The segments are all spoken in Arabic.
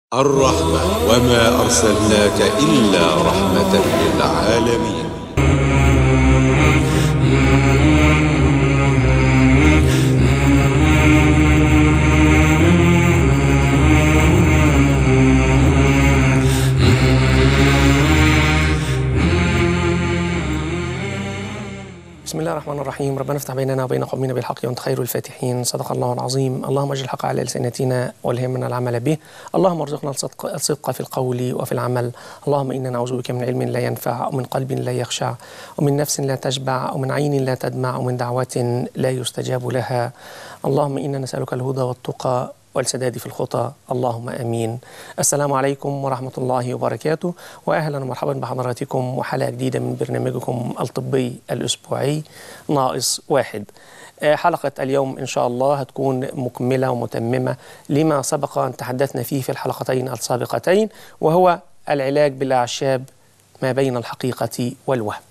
الرحمة وما أرسلناك إلا رحمة للعالمين. بسم الله الرحمن الرحيم. ربنا افتح بيننا وبين قومنا بالحق وانت خير الفاتحين. صدق الله العظيم. اللهم اجعل الحق على لسانتنا والهمنا العمل به. اللهم ارزقنا الصدق في القول وفي العمل. اللهم انا نعوذ بك من علم لا ينفع ومن قلب لا يخشع ومن نفس لا تشبع ومن عين لا تدمع ومن دعوة لا يستجاب لها. اللهم انا نسألك الهدى والتقى والسداد في الخطى. اللهم امين. السلام عليكم ورحمه الله وبركاته، واهلا ومرحبا بحضراتكم وحلقه جديده من برنامجكم الطبي الاسبوعي ناقص واحد. حلقه اليوم ان شاء الله هتكون مكمله ومتممه لما سبق ان تحدثنا فيه في الحلقتين السابقتين، وهو العلاج بالاعشاب ما بين الحقيقه والوهم.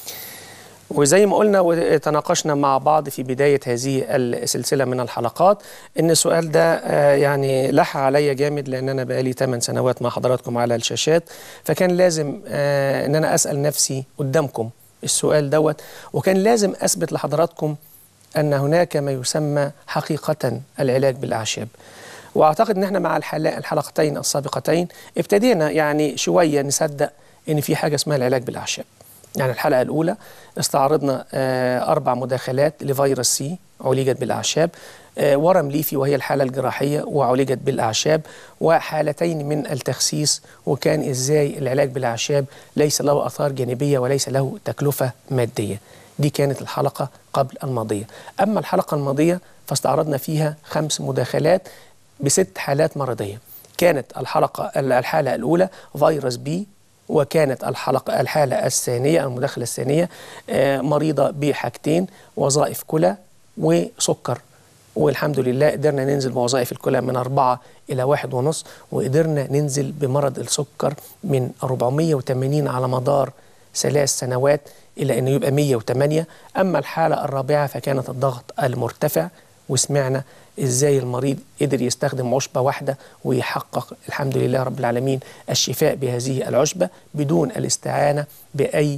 وزي ما قلنا وتناقشنا مع بعض في بداية هذه السلسلة من الحلقات إن السؤال ده يعني لح عليا جامد، لأن أنا بقالي 8 سنوات مع حضراتكم على الشاشات، فكان لازم إن أنا أسأل نفسي قدامكم السؤال دوت، وكان لازم أثبت لحضراتكم أن هناك ما يسمى حقيقة العلاج بالأعشاب. وأعتقد إن احنا مع الحلقتين السابقتين ابتدينا يعني شوية نصدق إن في حاجة اسمها العلاج بالأعشاب. يعني الحلقة الأولى استعرضنا 4 مداخلات لفيروس سي عولجت بالأعشاب، ورم ليفي وهي الحالة الجراحية وعولجت بالأعشاب، وحالتين من التخسيس، وكان إزاي العلاج بالأعشاب ليس له آثار جانبية وليس له تكلفة مادية. دي كانت الحلقة قبل الماضية. أما الحلقة الماضية فاستعرضنا فيها 5 مداخلات ب6 حالات مرضية. كانت الحالة الأولى فيروس بي، وكانت الحالة الثانية المداخلة الثانية مريضة بحاجتين: وظائف كلى وسكر. والحمد لله قدرنا ننزل بوظائف الكلى من 4 إلى 1.5، وقدرنا ننزل بمرض السكر من 480 على مدار 3 سنوات إلى أنه يبقى 108. أما الحالة الرابعة فكانت الضغط المرتفع، وسمعنا إزاي المريض قدر يستخدم عشبة واحدة ويحقق الحمد لله رب العالمين الشفاء بهذه العشبة بدون الاستعانة بأي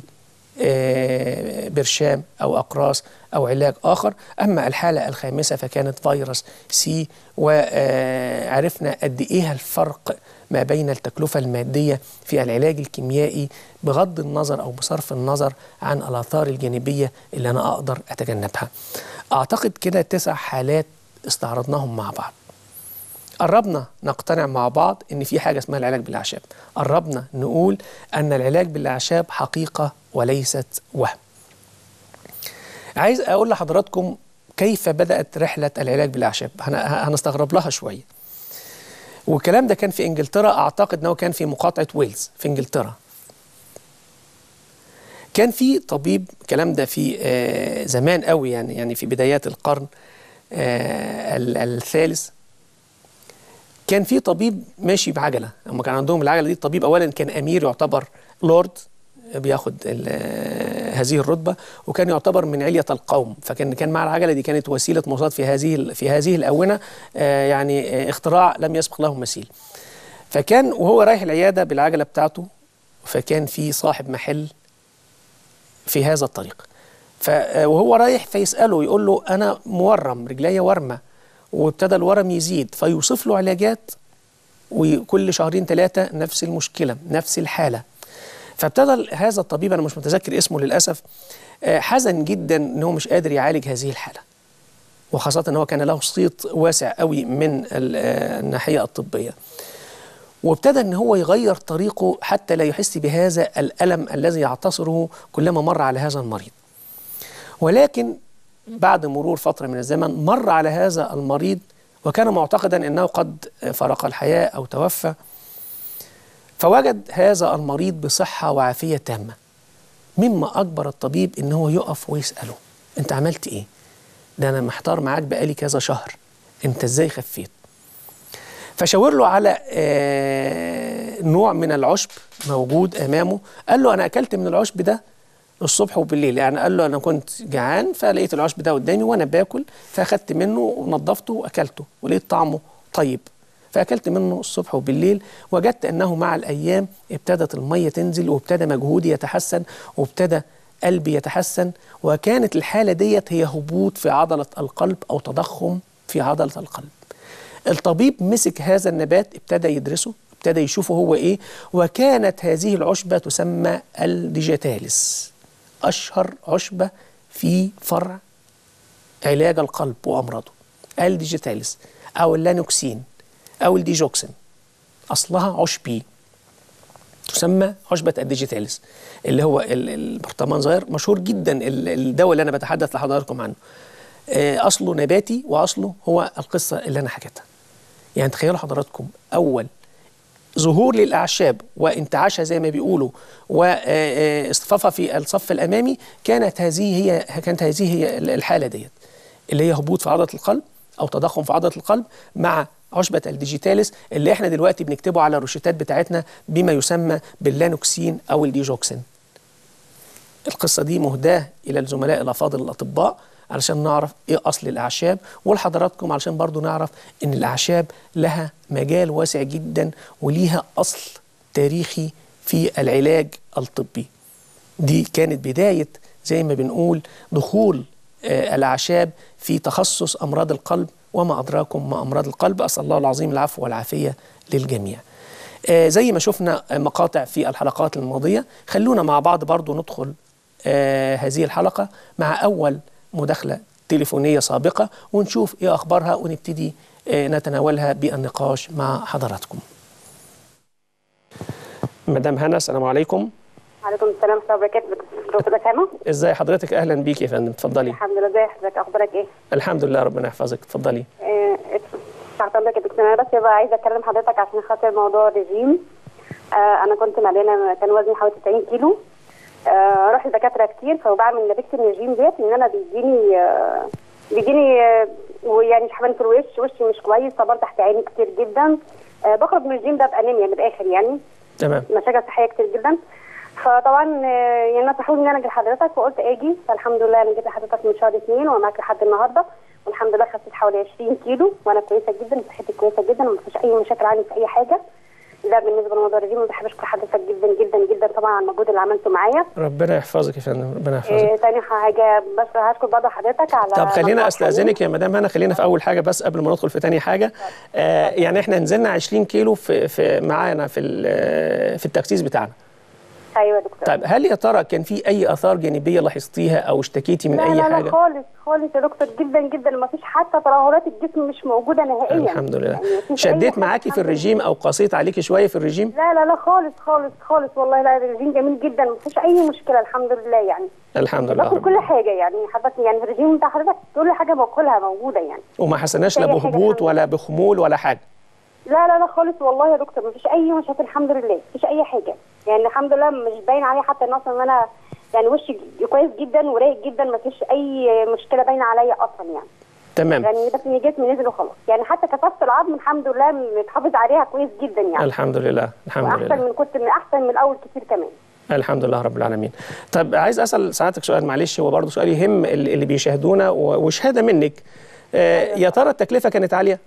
برشام أو أقراص أو علاج آخر. أما الحالة الخامسة فكانت فيروس سي، وعرفنا قد إيه الفرق ما بين التكلفة المادية في العلاج الكيميائي بغض النظر أو بصرف النظر عن الآثار الجانبية اللي أنا أقدر أتجنبها. أعتقد كده 9 حالات استعرضناهم مع بعض. قربنا نقتنع مع بعض إن في حاجة اسمها العلاج بالأعشاب. قربنا نقول أن العلاج بالأعشاب حقيقة وليست وهم. عايز أقول لحضراتكم كيف بدأت رحلة العلاج بالأعشاب. هنستغرب لها شوية. والكلام ده كان في إنجلترا، أعتقد أنه كان في مقاطعة ويلز في إنجلترا. كان في طبيب، الكلام ده في زمان قوي، يعني في بدايات القرن الثالث، كان في طبيب ماشي بعجلة. هم كان عندهم العجلة دي. الطبيب أولا كان أمير، يعتبر لورد، بياخد هذه الرتبة، وكان يعتبر من علية القوم. فكان مع العجلة دي كانت وسيلة مواصلات في هذه الآونة، يعني اختراع لم يسبق له مثيل. فكان وهو رايح العيادة بالعجلة بتاعته، فكان في صاحب محل في هذا الطريق، وهو رايح فيسأله يقول له أنا مورم، رجلي ورمة، وابتدى الورم يزيد، فيوصف له علاجات، وكل 2-3 نفس المشكلة نفس الحالة. فابتدى هذا الطبيب، أنا مش متذكر اسمه للأسف، حزن جدا أنه مش قادر يعالج هذه الحالة، وخاصة أنه كان له صيت واسع قوي من الناحية الطبية. وابتدى أن هو يغير طريقه حتى لا يحس بهذا الألم الذي يعتصره كلما مر على هذا المريض. ولكن بعد مرور فترة من الزمن مر على هذا المريض وكان معتقدا أنه قد فرق الحياة أو توفى، فوجد هذا المريض بصحة وعافية تامة، مما أجبر الطبيب أنه يقف ويسأله أنت عملت إيه؟ ده أنا محتار معاك بقالي كذا شهر، أنت إزاي خفيت؟ فشاور له على نوع من العشب موجود أمامه. قال له أنا أكلت من العشب ده الصبح وبالليل. يعني قال له أنا كنت جعان فلقيت العشب ده قدامي وأنا باكل، فأخدت منه ونضفته وأكلته ولقيت طعمه طيب. فاكلت منه الصبح وبالليل، وجدت انه مع الايام ابتدت الميه تنزل، وابتدى مجهودي يتحسن، وابتدى قلبي يتحسن، وكانت الحاله ديت هي هبوط في عضله القلب او تضخم في عضله القلب. الطبيب مسك هذا النبات، ابتدى يدرسه، ابتدى يشوفه هو ايه، وكانت هذه العشبه تسمى الديجيتاليس، اشهر عشبه في فرع علاج القلب وامراضه. الديجيتاليس او اللانوكسين او الديجوكسين اصلها عشبي، تسمى عشبة الديجيتاليس، اللي هو البرطمان صغير مشهور جدا. الدواء اللي انا بتحدث لحضراتكم عنه اصله نباتي، واصله هو القصه اللي انا حكيتها. يعني تخيلوا حضراتكم اول ظهور للاعشاب وانتعاشها زي ما بيقولوا واصطفافها في الصف الامامي، كانت هذه هي الحاله ديت، اللي هي هبوط في عضله القلب او تضخم في عضله القلب مع عشبة الديجيتاليس، اللي احنا دلوقتي بنكتبه على الروشتات بتاعتنا بما يسمى باللانوكسين او الديجوكسين. القصة دي مهداة الى الزملاء الافاضل الاطباء علشان نعرف ايه اصل الاعشاب، ولحضراتكم علشان برضو نعرف ان الاعشاب لها مجال واسع جدا وليها اصل تاريخي في العلاج الطبي. دي كانت بداية زي ما بنقول دخول الاعشاب في تخصص امراض القلب، وما أدراكم ما أمراض القلب. أسأل الله العظيم العفو والعافية للجميع. زي ما شفنا مقاطع في الحلقات الماضية، خلونا مع بعض برضو ندخل هذه الحلقة مع أول مداخلة تليفونية سابقة، ونشوف إيه أخبارها، ونبتدي نتناولها بالنقاش مع حضراتكم. مدام هنا، السلام عليكم. وعليكم السلام ورحمة الله وبركاته. دكتورة سامة، ازاي حضرتك؟ اهلا بيك يا فندم، اتفضلي. الحمد لله. ازي حضرتك؟ اخبارك ايه؟ الحمد لله، ربنا يحفظك، اتفضلي. تحت امرك يا دكتور. انا بس بقى عايزه اكلم حضرتك عشان خاطر موضوع الرجيم. انا كنت مليانه، كان وزني حوالي 90 كيلو. رحت لدكاتره كتير، فبعمل نتيجه الرجيم ديت ان انا بيجيني ويعني شحبان في الوش، وشي مش كويس، صبار تحت عيني كتير جدا. بخرج من الرجيم ده بانيميا من الاخر يعني. تمام. مشاكل صحيه كتير جدا. فطبعا يعني نصحوني ان انا اجي لحضرتك، وقلت اجي، فالحمد لله انا جيت لحضرتك من شهر 2 ومعاك لحد النهارده، والحمد لله خسيت حوالي 20 كيلو، وانا كويسه جدا، صحتي كويسه جدا، وما فيش اي مشاكل عندي في اي حاجه. ده بالنسبه لموضوع الرجيم. وبحب اشكر حضرتك جدا جدا جدا طبعا على المجهود اللي عملته معايا. ربنا يحفظك يا فندم، ربنا يحفظك. تاني حاجه بس هشكر برضه حضرتك على. طب خلينا استاذنك يا مدام هنا، خلينا في اول حاجه بس قبل ما ندخل في تاني حاجه. يعني احنا نزلنا 20 كيلو في معانا في التخسيس بتاعنا. ايوه يا دكتور. طيب هل يا ترى كان في اي اثار جانبيه لاحظتيها او اشتكيتي من اي حاجه؟ لا خالص خالص يا دكتور، جدا جدا، ما فيش حتى ترهلات الجسم مش موجوده نهائيا. الحمد لله. يعني شديت معاكي في الرجيم او قاسيت عليكي شويه في الرجيم؟ لا خالص خالص خالص والله. لا، الرجيم جميل جدا، ما فيش اي مشكله الحمد لله يعني. الحمد لله. باكل كل حاجه يعني حضرتك، يعني الرجيم بتاع حضرتك كل حاجه باكلها موجوده يعني. وما حسناش لا بهبوط ولا بخمول ولا حاجه؟ لا خالص والله يا دكتور، ما فيش اي مشاكل الحمد لله، ما فيش اي حاجه يعني الحمد لله. مش باين عليا حتى ان انا يعني وشي كويس جدا ورايق جدا، ما فيش اي مشكله باينه عليا اصلا يعني. تمام. يعني بس ان جسمي نزل وخلاص يعني. حتى كثافه العظم الحمد لله متحافظ عليها كويس جدا يعني. الحمد لله الحمد لله. احسن من الاول كتير كمان. الحمد لله رب العالمين. طب عايز اسال سعادتك سؤال، معلش هو برضه سؤال يهم اللي بيشاهدونا وشهاده منك. يا ترى التكلفه كانت عاليه؟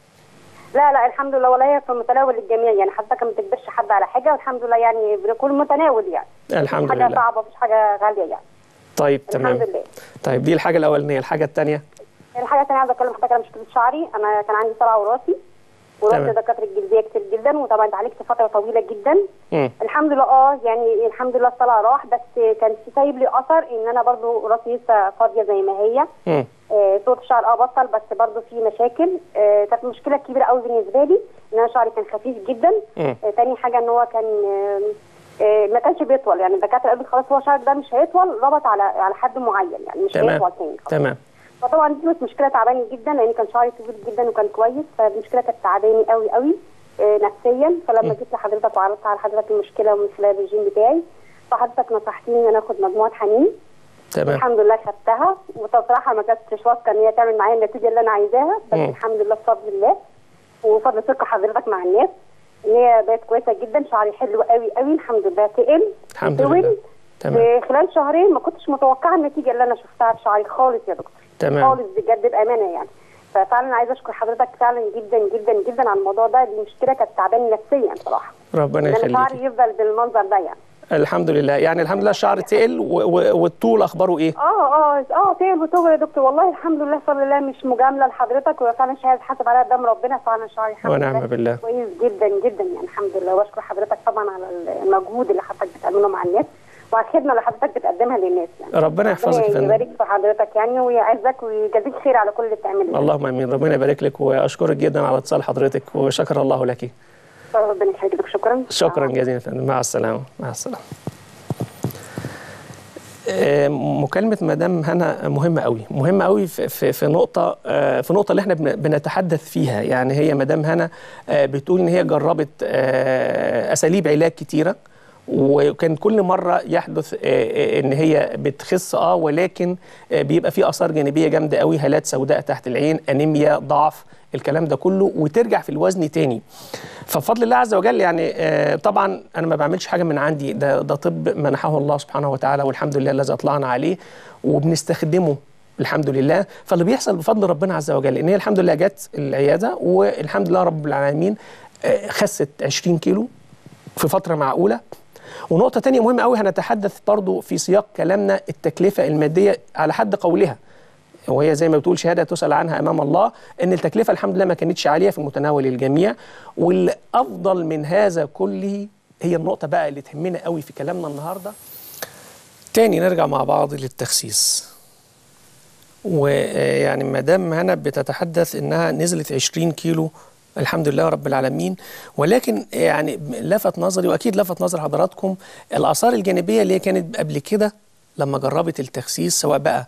لا الحمد لله، ولا هي في متناول الجميع يعني. حضرتك ما تجبرش حد على حاجه، والحمد لله يعني بنكون متناول يعني. الحمد لله. حاجه صعبه، مش حاجه غاليه يعني. طيب تمام. الحمد لله. طيب دي الحاجه الاولانيه. الحاجه الثانيه عايزه اكلم حضرتك على مشكله شعري. انا كان عندي صلع وراثي، ورحت لدكاتره الجلديه كتير جدا، وطبعا اتعالجت فتره طويله جدا. الحمد لله يعني الحمد لله الصلع راح، بس كان سايب لي اثر ان انا برضو راسي لسه فاضيه زي ما هي. صوت الشعر بطل، بس برضو في مشاكل. كانت مشكله كبيره قوي بالنسبه لي ان انا شعري كان خفيف جدا. تاني حاجه ان هو كان ما كانش بيطول يعني. الدكاتره قالوا خلاص هو شعرك ده مش هيطول، ربط على حد معين يعني، مش هيطول تاني. تمام. فطبعا دي كانت مشكله تعباني جدا، لان كان شعري طويل جدا وكان كويس، فالمشكله كانت تعباني قوي قوي نفسيا. فلما جيت لحضرتك وعرضت على حضرتك المشكله من خلال الرجيم بتاعي، فحضرتك نصحتيني ان انا اخد مجموعه حنين. تمام. الحمد لله خدتها، وبصراحه ما كنتش واثقه ان هي تعمل معايا النتيجه اللي انا عايزاها، بس الحمد لله بفضل الله وفضل ثقه حضرتك مع الناس ان هي بقت كويسه جدا. شعري حلو قوي قوي الحمد لله، تقل الحمد لله. تمام. في خلال شهرين ما كنتش متوقعه النتيجه اللي انا شفتها في شعري خالص يا دكتور. تمام. خالص بجد بامانه يعني. ففعلا عايزه اشكر حضرتك فعلا جدا جدا جدا على الموضوع ده. دي مشكله كانت تعباني نفسيا صراحه. ربنا يخليك. ان شعري يفضل بالمنظر ده يعني. الحمد لله، يعني الحمد لله الشعر تقل والطول اخباره ايه؟ تقل وطول يا دكتور، والله الحمد لله بفضل الله، مش مجامله لحضرتك، وفعلا شهاده حسب عليها قدام ربنا، فعلا شعري الحمد لله ونعم بالله كويس جدا جدا يعني الحمد لله. واشكر حضرتك طبعا على المجهود اللي حضرتك بتعمله مع الناس وعلى الخدمه اللي حضرتك بتقدمها للناس يعني. ربنا يحفظك يا فندم. يبارك في حضرتك يعني ويعزك ويجازيك خير على كل اللي بتعمله. اللهم امين. ربنا يبارك لك واشكرك جدا على اتصال حضرتك وشكر الله لك. ربنا يخليك. شكرا جزيلا يا فندم. مع السلامه. مع السلامه. مكالمة مدام هنا مهمة قوي، مهمة قوي في نقطة اللي احنا بنتحدث فيها. يعني هي مدام هنا بتقول ان هي جربت اساليب علاج كتيرة، وكان كل مرة يحدث ان هي بتخس ولكن بيبقى في اثار جانبية جامدة قوي، هالات سوداء تحت العين، انيميا، ضعف، الكلام ده كله، وترجع في الوزن تاني. فبفضل الله عز وجل يعني طبعا انا ما بعملش حاجه من عندي، ده طب منحه الله سبحانه وتعالى، والحمد لله الذي اطلعنا عليه وبنستخدمه الحمد لله. فاللي بيحصل بفضل ربنا عز وجل ان هي الحمد لله جت العياده والحمد لله رب العالمين خست 20 كيلو في فتره معقوله. ونقطه تانية مهمه قوي هنتحدث برضو في سياق كلامنا، التكلفه الماديه على حد قولها، وهي زي ما بتقول شهاده تسأل عنها امام الله، ان التكلفه الحمد لله ما كانتش عاليه في متناول الجميع. والافضل من هذا كله هي النقطه بقى اللي تهمنا قوي في كلامنا النهارده. تاني نرجع مع بعض للتخسيس. ويعني مدام هنا بتتحدث انها نزلت 20 كيلو الحمد لله رب العالمين، ولكن يعني لفت نظري واكيد لفت نظر حضراتكم الاثار الجانبيه اللي هي كانت قبل كده لما جربت التخسيس، سواء بقى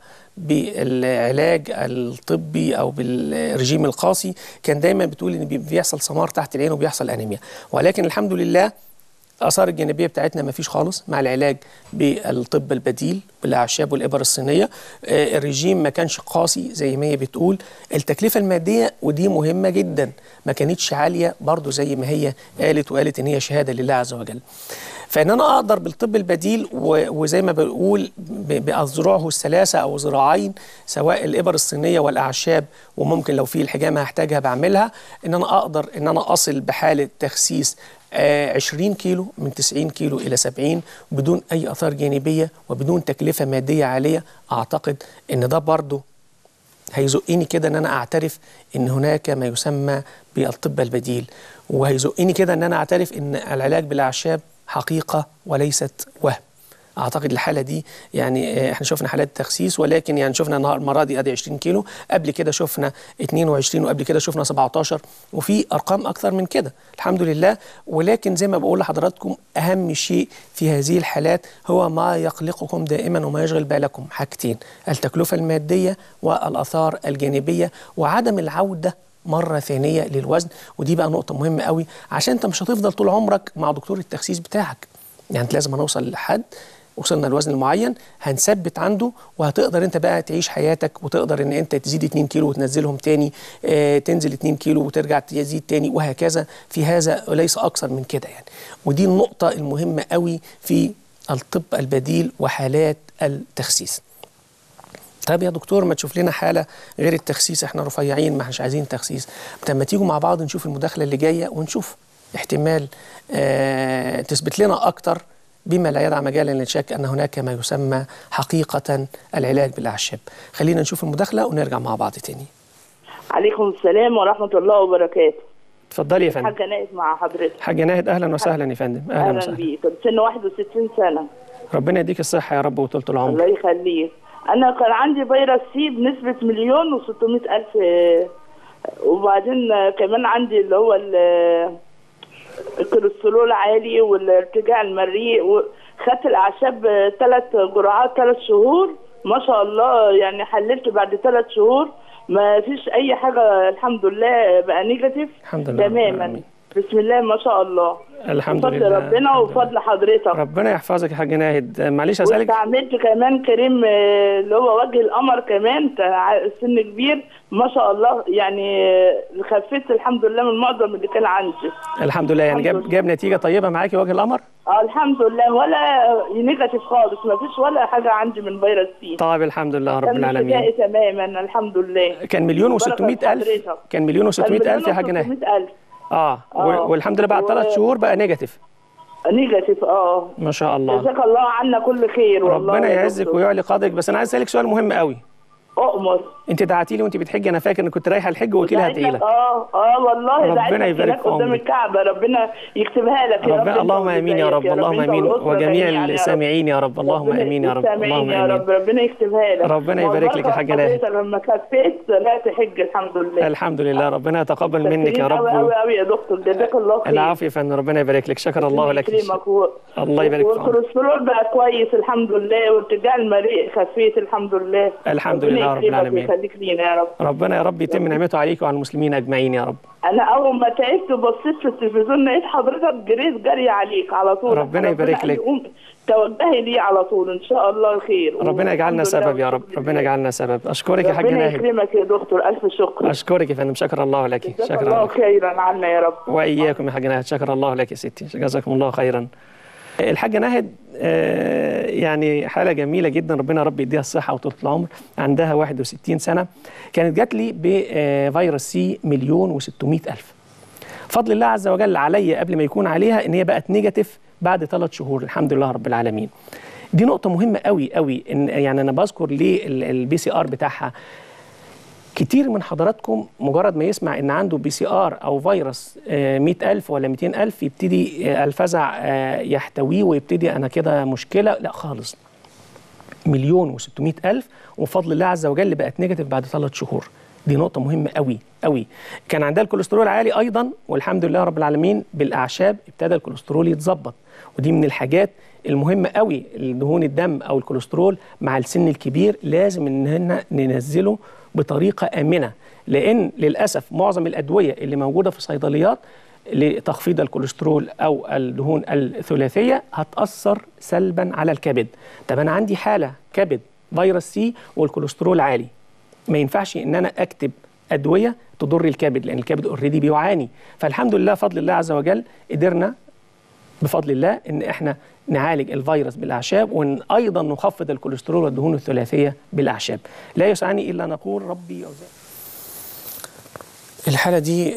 بالعلاج الطبي او بالرجيم القاسي، كان دايما بتقول ان بيحصل سمار تحت العين وبيحصل انيميا. ولكن الحمد لله الاثار الجانبيه بتاعتنا ما فيش خالص مع العلاج بالطب البديل بالاعشاب والابر الصينيه. الرجيم ما كانش قاسي زي ما هي بتقول. التكلفه الماديه ودي مهمه جدا ما كانتش عاليه برضو زي ما هي قالت ان هي شهاده لله عز وجل. فان انا اقدر بالطب البديل وزي ما بقول باذرعه الثلاثه او ذراعين، سواء الابر الصينيه والاعشاب، وممكن لو في الحجامه هحتاجها بعملها، ان انا اقدر ان انا اصل بحاله تخسيس 20 كيلو من 90 كيلو إلى 70 بدون أي آثار جانبية وبدون تكلفة مادية عالية. أعتقد أن ده برضو هيزقني كده أن أنا أعترف أن هناك ما يسمى بالطب البديل، وهيزقني كده أن أنا أعترف أن العلاج بالأعشاب حقيقة وليست وهم. اعتقد الحاله دي يعني احنا شفنا حالات تخسيس، ولكن يعني شفنا المره دي ادي 20 كيلو، قبل كده شفنا 22، وقبل كده شفنا 17، وفي ارقام اكثر من كده الحمد لله. ولكن زي ما بقول لحضراتكم اهم شيء في هذه الحالات هو ما يقلقكم دائما وما يشغل بالكم، حاجتين: التكلفه الماديه والاثار الجانبيه وعدم العوده مرة ثانية للوزن. ودي بقى نقطة مهمة قوي، عشان انت مش هتفضل طول عمرك مع دكتور التخسيس بتاعك. يعني انت لازم هنوصل لحد وصلنا لوزن المعين هنثبت عنده، وهتقدر انت بقى تعيش حياتك، وتقدر ان انت تزيد 2 كيلو وتنزلهم تاني، تنزل 2 كيلو وترجع تزيد تاني، وهكذا في هذا وليس اكثر من كده يعني. ودي النقطة المهمة قوي في الطب البديل وحالات التخسيس. طيب يا دكتور ما تشوف لنا حالة غير التخسيس، احنا رفيعين ما احناش عايزين تخسيس. طب ما تيجوا مع بعض نشوف المداخلة اللي جاية ونشوف احتمال تثبت لنا أكتر بما لا يدع مجالا للشك أن هناك ما يسمى حقيقة العلاج بالأعشاب. خلينا نشوف المداخلة ونرجع مع بعض تاني. عليكم السلام ورحمة الله وبركاته. اتفضلي يا فندم. حاجة ناهد مع حضرتك. حاجة ناهد أهلا وسهلا يا فندم. أهلا وسهلا بيك. سن 61 سنة. ربنا يديك الصحة يا رب وطولة العمر. الله يخليك. أنا كان عندي فيروس سي بنسبة 1,600,000، وبعدين كمان عندي اللي هو الكوليسترول عالي والارتجاع المريء، وخدت الأعشاب 3 جرعات 3 شهور ما شاء الله. يعني حللت بعد 3 شهور ما فيش أي حاجة الحمد لله، بقى نيجاتيف الحمد لله تماما. بسم الله ما شاء الله. الحمد بفضل لله. ربنا وبفضل حضرتك. ربنا يحفظك يا حاج ناهد. معلش اسالك، واستعملت كمان كريم اللي هو وجه القمر كمان، سن كبير ما شاء الله، يعني خفيت الحمد لله من معظم اللي كان عندي. الحمد لله. يعني جاب نتيجه طيبه معاكي وجه القمر؟ الحمد لله، ولا نيجاتيف خالص، ما فيش ولا حاجه عندي من فيروس سي. طيب الحمد لله رب العالمين. كان تماما الحمد لله. كان 1,600,000 كان 1,600,000 يا حاج ناهد. 1,600,000 والحمد لله بعد 3 شهور بقى نيجاتيف. نيجاتيف ما شاء الله. جزاك الله عنا كل خير والله. ربنا يعزك ويعلي قدرك. بس انا عايز اسالك سؤال مهم قوي. أؤمر. انت دعتي لي وانت بتحجي، انا فاكر ان كنت رايحه الحج وقلت لي هدعي لك. والله ربنا يبارك في قدام الكعبه، ربنا يكتبها لك يا رب. اللهم امين يا رب، اللهم امين، وجميع السامعين يا رب، اللهم امين يا رب، اللهم امين. ربنا يكتبها لك. ربنا يبارك لك يا حاجه ناهد. لما خفيت طلعت حج الحمد لله. الحمد لله. ربنا يتقبل منك يا رب. قوي يا دكتور، جزاك الله خير. العفو يا فندم، ربنا يبارك لك. شكر الله لك. الله يبارك فيك. والكوليسترول بقى كويس الحمد لله، وارتجاع المريء خفيت الحمد لله. الحمد لله رب العالمين. يخليك لينا يا رب. ربنا يا رب يتم نعمته عليك وعلى المسلمين اجمعين يا رب. انا اول ما تعبت بصيت في التلفزيون لقيت حضرتك جريت جري عليك على طول. ربنا يبارك لك. توجهي لي على طول ان شاء الله خير. ربنا يجعلنا سبب يا رب، ربنا يجعلنا سبب. اشكرك يا حاج ناهد. ربنا يكرمك يا دكتور، الف شكر. اشكرك يا فندم، شكر الله لك. شكر الله خيرا عنا يا رب. واياكم يا حاج ناهد، شكر الله لك يا ستي، جزاكم الله خيرا. الحاجة ناهد يعني حالة جميلة جدا، ربنا رب يديها الصحة وطولة العمر. عندها 61 سنة. كانت جات لي بفيروس سي 1,600,000. فضل الله عز وجل عليا قبل ما يكون عليها ان هي بقت نيجاتيف بعد 3 شهور، الحمد لله رب العالمين. دي نقطة مهمة قوي قوي. ان يعني انا بذكر ليه البي سي ار بتاعها. كتير من حضراتكم مجرد ما يسمع ان عنده بي سي ار او فيروس 100,000 ولا 200,000 يبتدي الفزع يحتويه ويبتدي انا كده مشكله. لا خالص. 1,600,000 وفضل الله عز وجل بقت نيجاتيف بعد 3 شهور. دي نقطة مهمة قوي قوي. كان عندها الكوليسترول عالي أيضا، والحمد لله رب العالمين بالأعشاب ابتدى الكوليسترول يتظبط. ودي من الحاجات المهمة قوي. دهون الدم أو الكوليسترول مع السن الكبير لازم إننا ننزله بطريقة آمنة، لأن للأسف معظم الأدوية اللي موجودة في الصيدليات لتخفيض الكوليسترول أو الدهون الثلاثية هتأثر سلبا على الكبد. طب أنا عندي حالة كبد فيروس سي والكوليسترول عالي، ما ينفعش إن أنا أكتب أدوية تضر الكبد، لأن الكبد اوريدي بيعاني. فالحمد لله فضل الله عز وجل قدرنا بفضل الله إن إحنا نعالج الفيروس بالأعشاب، وإن أيضا نخفض الكوليسترول والدهون الثلاثية بالأعشاب. لا يسعني إلا نقول ربي أوزعني. الحالة دي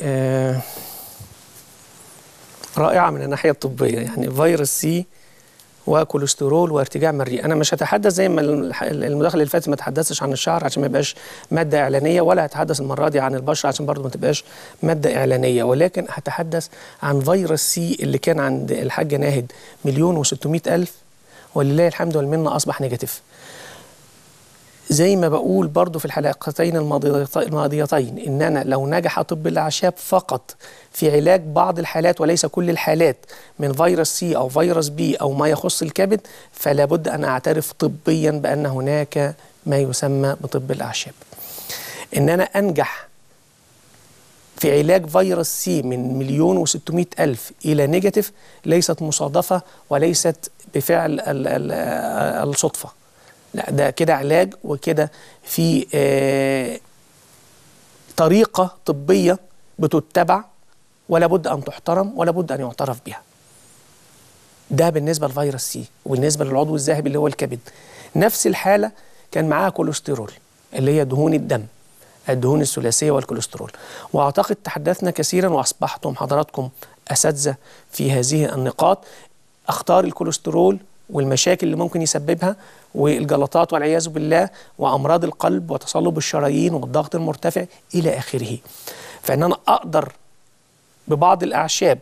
رائعة من الناحية الطبية، يعني فيروس سي وكوليسترول وارتجاع مريء. أنا مش هتحدث زي ما المداخلة اللي فاتت ما تحدثش عن الشعر عشان ما يبقاش مادة إعلانية، ولا هتحدث المرة دي عن البشرة عشان برضو ما تبقاش مادة إعلانية، ولكن هتحدث عن فيروس سي اللي كان عند الحاجة ناهد 1,600,000 ولله الحمد والمنة أصبح نيجاتيف. زي ما بقول برضو في الحلقتين الماضيتين إن أنا لو نجح طب الأعشاب فقط في علاج بعض الحالات وليس كل الحالات من فيروس سي أو فيروس بي أو ما يخص الكبد، فلا بد أن أعترف طبيا بأن هناك ما يسمى بطب الأعشاب. إن أنا أنجح في علاج فيروس سي من 1,600,000 إلى نيجاتيف ليست مصادفة وليست بفعل الصدفة، لا ده كده علاج، وكده في طريقة طبية بتتبع ولا بد أن تحترم ولا بد أن يعترف بها. ده بالنسبة لفيروس سي. وبالنسبة للعضو الذهبي اللي هو الكبد نفس الحالة، كان معاها كوليسترول اللي هي دهون الدم، الدهون الثلاثية والكوليسترول. وأعتقد تحدثنا كثيرا وأصبحتم حضراتكم أساتذة في هذه النقاط. أخطار الكوليسترول والمشاكل اللي ممكن يسببها والجلطات والعياذ بالله وأمراض القلب وتصلب الشرايين والضغط المرتفع إلى آخره. فإن أنا أقدر ببعض الأعشاب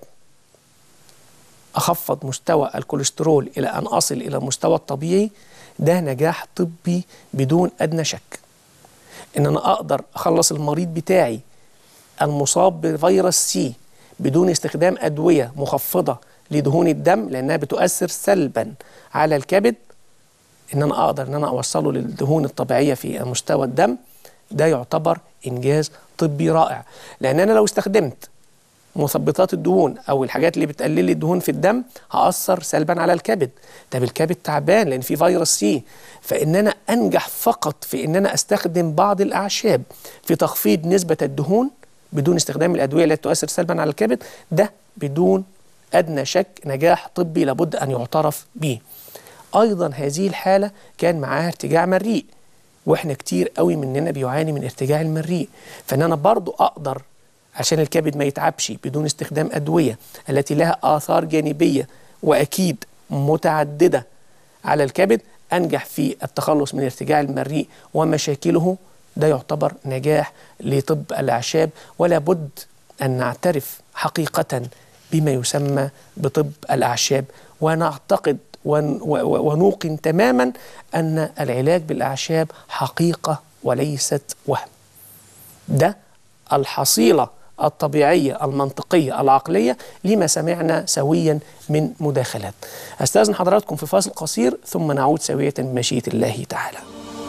أخفض مستوى الكوليسترول إلى أن أصل إلى المستوى الطبيعي، ده نجاح طبي بدون أدنى شك. إن أنا أقدر أخلص المريض بتاعي المصاب بفيروس سي بدون استخدام أدوية مخفضة لدهون الدم لأنها بتؤثر سلبا على الكبد، إن أنا أقدر إن أنا أوصله للدهون الطبيعية في مستوى الدم، ده يعتبر إنجاز طبي رائع. لأن أنا لو استخدمت مثبطات الدهون أو الحاجات اللي بتقلل الدهون في الدم هأثر سلبا على الكبد. طب الكبد تعبان لأن في فيروس سي، فإن أنا أنجح فقط في إن أنا أستخدم بعض الأعشاب في تخفيض نسبة الدهون بدون استخدام الأدوية التي تؤثر سلبا على الكبد، ده بدون أدنى شك نجاح طبي لابد أن يعترف به. أيضا هذه الحالة كان معاها ارتجاع مريء، وإحنا كتير قوي مننا بيعاني من ارتجاع المريء، فإن أنا برضو أقدر عشان الكبد ما يتعبش بدون استخدام أدوية التي لها آثار جانبية وأكيد متعددة على الكبد أنجح في التخلص من ارتجاع المريء ومشاكله. ده يعتبر نجاح لطب الأعشاب، ولا بد أن نعترف حقيقة بما يسمى بطب الأعشاب، ونعتقد ونوقن تماما أن العلاج بالأعشاب حقيقة وليست وهم. ده الحصيلة الطبيعية المنطقية العقلية لما سمعنا سويا من مداخلات. أستاذن حضراتكم في فاصل قصير ثم نعود سوية بمشيئة الله تعالى.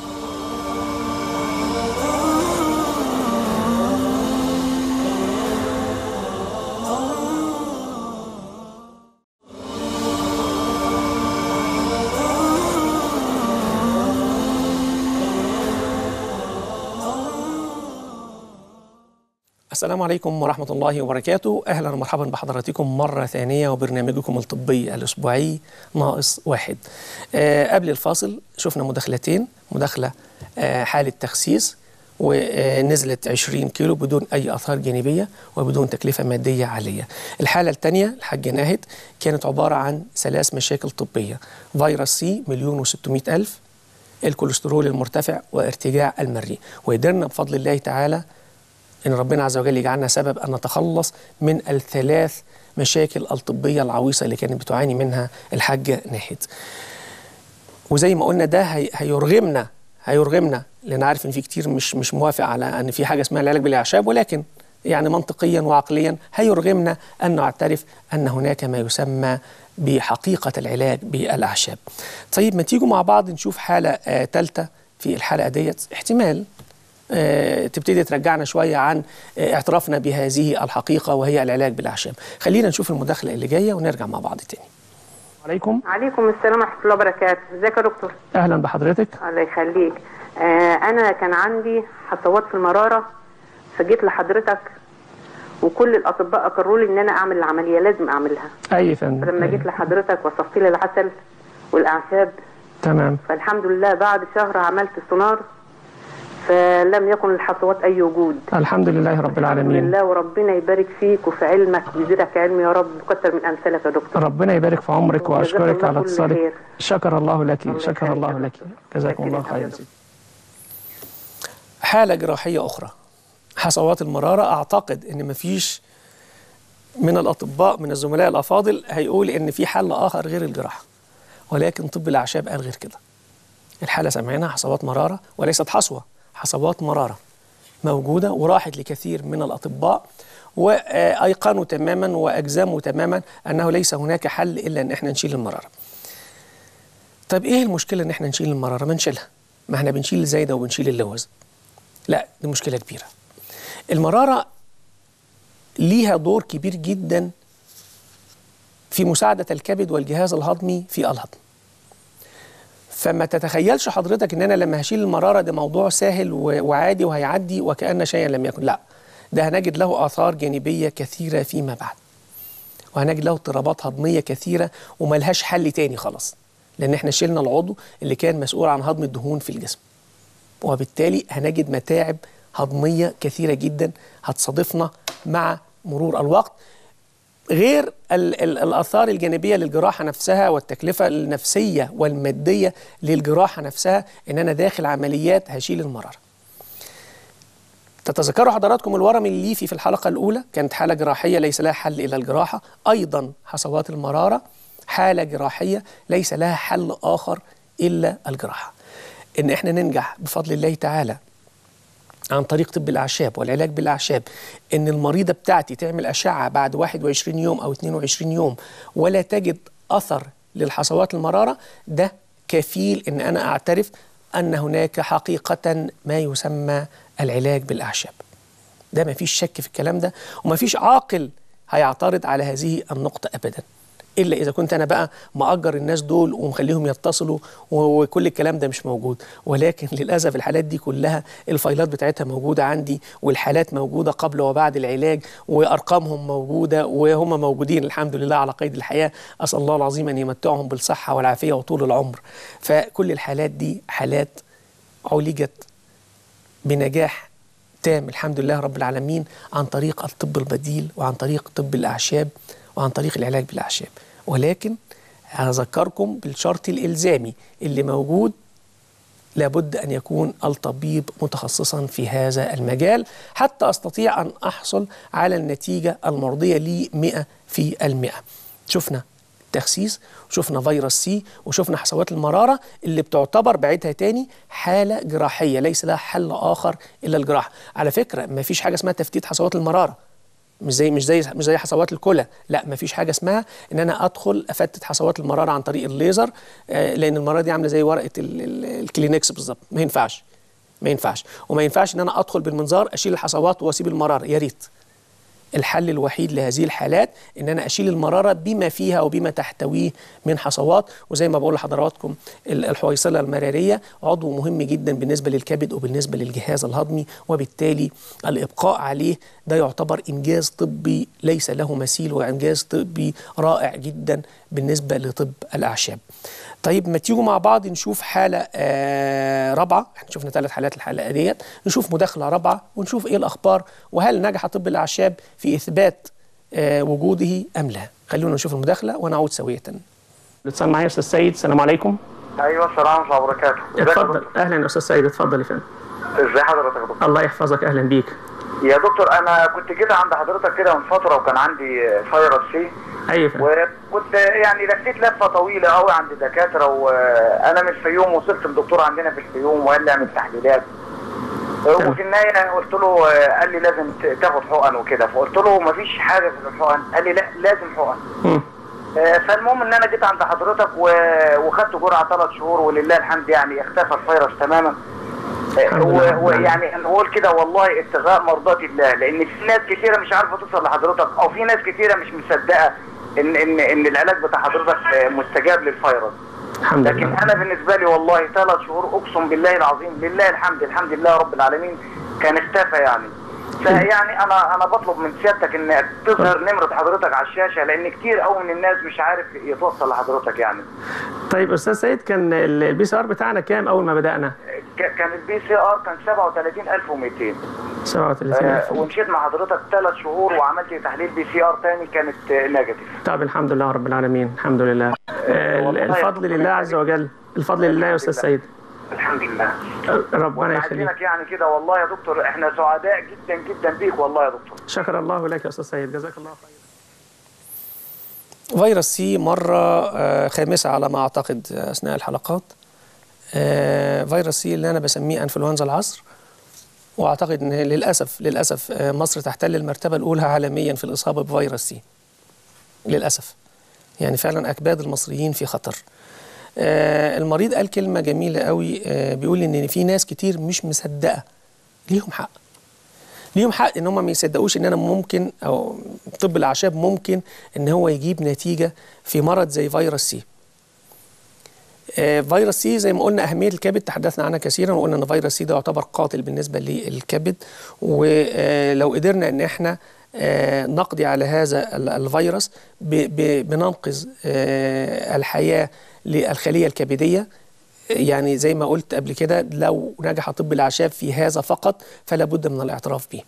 السلام عليكم ورحمة الله وبركاته. أهلا ومرحبا بحضراتكم مرة ثانية وبرنامجكم الطبي الأسبوعي ناقص واحد. قبل الفاصل شفنا مداخلتين، مداخلة حالة تخسيس ونزلت 20 كيلو بدون أي آثار جانبية وبدون تكلفة مادية عالية. الحالة الثانية الحاجة ناهد كانت عبارة عن 3 مشاكل طبية: فيروس سي 1,600,000، الكوليسترول المرتفع، وارتجاع المريء. وقدرنا بفضل الله تعالى إن ربنا عز وجل يجعلنا سبب أن نتخلص من ال3 مشاكل الطبية العويصة اللي كانت بتعاني منها الحاجة ناهد. وزي ما قلنا ده هيرغمنا لأن عارف إن في كتير مش موافق على أن في حاجة اسمها العلاج بالأعشاب، ولكن يعني منطقيا وعقليا هيرغمنا أن نعترف أن هناك ما يسمى بحقيقة العلاج بالأعشاب. طيب ما تيجوا مع بعض نشوف حالة ثالثة في الحلقة ديت احتمال تبتدي ترجعنا شوية عن اعترافنا بهذه الحقيقة وهي العلاج بالأعشاب. خلينا نشوف المداخلة اللي جاية ونرجع مع بعض تاني. عليكم السلام ورحمة الله وبركاته. ازيك يا دكتور؟ أهلا بحضرتك. الله يخليك. أنا كان عندي حصوات في المرارة، فجيت لحضرتك وكل الأطباء أقروا لي إن أنا أعمل العملية، لازم أعملها. أي فندم. فلما جيت لحضرتك وصفت لي العسل والأعشاب. تمام. فالحمد لله بعد شهر عملت السونار فلم يكن للحصوات أي وجود. الحمد لله رب العالمين. الحمد لله، وربنا يبارك فيك وفي علمك ويزيدك علم يا رب وكتر من أمثالك يا دكتور. ربنا يبارك في عمرك وأشكرك على اتصالك. شكر الله لك، شكر الله لك، جزاكم الله خيرا. حالة جراحية أخرى، حصوات المرارة. أعتقد إن مفيش من الأطباء من الزملاء الأفاضل هيقول إن في حل آخر غير الجراحة، ولكن طب الأعشاب قال غير كده. الحالة سمعنا حصوات مرارة، وليست حصوة، حصوات مرارة موجودة وراحت لكثير من الأطباء وأيقنوا تماما وأجزموا تماما أنه ليس هناك حل إلا أن احنا نشيل المرارة. طب إيه المشكلة أن احنا نشيل المرارة؟ ما نشيلها، ما احنا بنشيل الزايدة وبنشيل اللوز. لا، دي مشكلة كبيرة. المرارة ليها دور كبير جدا في مساعدة الكبد والجهاز الهضمي في الهضم. فما تتخيلش حضرتك ان انا لما هشيل المرارة ده موضوع سهل وعادي وهيعدي وكأن شيئا لم يكن. لا، ده هنجد له آثار جانبية كثيرة فيما بعد، وهنجد له اضطرابات هضمية كثيرة وملهاش حل تاني خلاص، لان احنا شلنا العضو اللي كان مسؤول عن هضم الدهون في الجسم، وبالتالي هنجد متاعب هضمية كثيرة جدا هتصادفنا مع مرور الوقت، غير الآثار الجانبية للجراحة نفسها والتكلفة النفسية والمادية للجراحة نفسها. إن أنا داخل عمليات هشيل المرارة. تتذكروا حضراتكم الورم الليفي في الحلقة الأولى كانت حالة جراحية ليس لها حل إلا الجراحة. أيضا حصوات المرارة حالة جراحية ليس لها حل آخر إلا الجراحة. إن إحنا ننجح بفضل الله تعالى عن طريق طب الأعشاب والعلاج بالأعشاب، إن المريضة بتاعتي تعمل أشعة بعد 21 يوم أو 22 يوم ولا تجد أثر للحصوات المرارة، ده كفيل إن أنا أعترف أن هناك حقيقة ما يسمى العلاج بالأعشاب. ده ما فيش شك في الكلام ده، وما فيش عاقل هيعترض على هذه النقطة أبدا، إلا إذا كنت أنا بقى مأجر الناس دول ومخليهم يتصلوا وكل الكلام ده مش موجود. ولكن للأسف الحالات دي كلها الفايلات بتاعتها موجودة عندي، والحالات موجودة قبل وبعد العلاج، وأرقامهم موجودة، وهم موجودين الحمد لله على قيد الحياة. أسأل الله العظيم أن يمتعهم بالصحة والعافية وطول العمر. فكل الحالات دي حالات عولجت بنجاح تام الحمد لله رب العالمين عن طريق الطب البديل، وعن طريق طب الأعشاب، وعن طريق العلاج بالأعشاب. ولكن أذكركم بالشرط الإلزامي اللي موجود، لابد أن يكون الطبيب متخصصا في هذا المجال حتى أستطيع أن أحصل على النتيجة المرضية لي 100%. شفنا تخسيس، وشفنا فيروس سي، وشفنا حصوات المرارة اللي بتعتبر بعيدها تاني حالة جراحية ليس لها حل آخر إلا الجراحة. على فكرة ما فيش حاجة اسمها تفتيت حصوات المرارة، مش زي حصوات الكلى، لا ما فيش حاجة اسمها ان انا ادخل افتت حصوات المرارة عن طريق الليزر، لان المرارة دي عاملة زي ورقة الكلينكس بالظبط. ما ينفعش وما ينفعش ان انا ادخل بالمنظار اشيل الحصوات واسيب المرارة. يا ريت. الحل الوحيد لهذه الحالات ان انا اشيل المرارة بما فيها وبما تحتويه من حصوات. وزي ما بقول لحضراتكم الحويصلة المرارية عضو مهم جدا بالنسبة للكبد وبالنسبة للجهاز الهضمي، وبالتالي الابقاء عليه ده يعتبر انجاز طبي ليس له مثيل، وانجاز طبي رائع جدا بالنسبة لطب الاعشاب. طيب ما تيجوا مع بعض نشوف حالة رابعة. احنا شفنا 3 حالات الحلقة ديت، نشوف مداخلة رابعة ونشوف ايه الأخبار، وهل نجح طب الأعشاب في إثبات وجوده أم لا. خلونا نشوف المداخلة ونعود سوية. الاتصال معايا أستاذ سيد، السلام عليكم. أيوة السلام ورحمة الله وبركاته. اتفضل. أهلا يا أستاذ سيد، اتفضل يا فندم. ازي حضرتك يا دكتور؟ الله يحفظك، أهلا بيك. يا دكتور أنا كنت جيت عند حضرتك كده من فترة وكان عندي فيروس سي. أيوة فندم. وكنت يعني لفيت لفة طويلة قوي عند دكاترة، وأنا من الفيوم وصلت لدكتور عندنا في الفيوم وقال لي اعمل تحليلات. وفي النهاية قلت له، قال لي لازم تاخد حقن وكده، فقلت له مفيش حاجة في الحقن، قال لي لا لازم حقن. فالمهم ان انا جيت عند حضرتك وخدت جرعة 3 شهور ولله الحمد يعني اختفى الفيروس تماما. ويعني انا بقول كده والله ابتغاء مرضات الله، لان في ناس كثيره مش عارفه توصل لحضرتك، او في ناس كثيره مش مصدقه ان العلاج بتاع حضرتك مستجاب للفيروس. لكن انا بالنسبه لي والله 3 شهور اقسم بالله العظيم لله الحمد لله رب العالمين كان اختفى يعني. فيعني انا بطلب من سيادتك ان تظهر نمره حضرتك على الشاشه، لان كتير قوي من الناس مش عارف يتوصل لحضرتك يعني. طيب استاذ سيد، كان البي سي ار بتاعنا كام اول ما بدانا؟ كان البي سي ار كان 37200. 37000. ومشيت مع حضرتك 3 شهور وعملت تحليل بي سي ار تاني كانت نيجاتيف. طب الحمد لله رب العالمين، الحمد لله. الفضل لله عز وجل، الفضل لله يا استاذ سيد. الحمد لله. ربنا يخليك. يعني كده والله يا دكتور احنا سعداء جدا جدا بيك والله يا دكتور. شكر الله لك يا استاذ سيد، جزاك الله خير. فيروس سي مرة خامسة على ما أعتقد أثناء الحلقات. فيروس سي اللي أنا بسميه أنفلونزا العصر، وأعتقد أن للأسف مصر تحتل المرتبة الأولى عالميا في الإصابة بفيروس سي للأسف. يعني فعلا أكباد المصريين في خطر. المريض قال كلمة جميلة قوي، بيقول إن في ناس كتير مش مصدقة. ليهم حق إن هم ما يصدقوش إن أنا ممكن، أو طب الأعشاب ممكن إن هو يجيب نتيجة في مرض زي فيروس سي. فيروس سي زي ما قلنا أهمية الكبد تحدثنا عنها كثيرا، وقلنا إن فيروس سي ده يعتبر قاتل بالنسبة للكبد، ولو قدرنا إن إحنا نقضي على هذا الفيروس بننقذ الحياة للخلية الكبدية. يعني زي ما قلت قبل كده، لو نجح طب الأعشاب في هذا فقط فلا بد من الاعتراف به.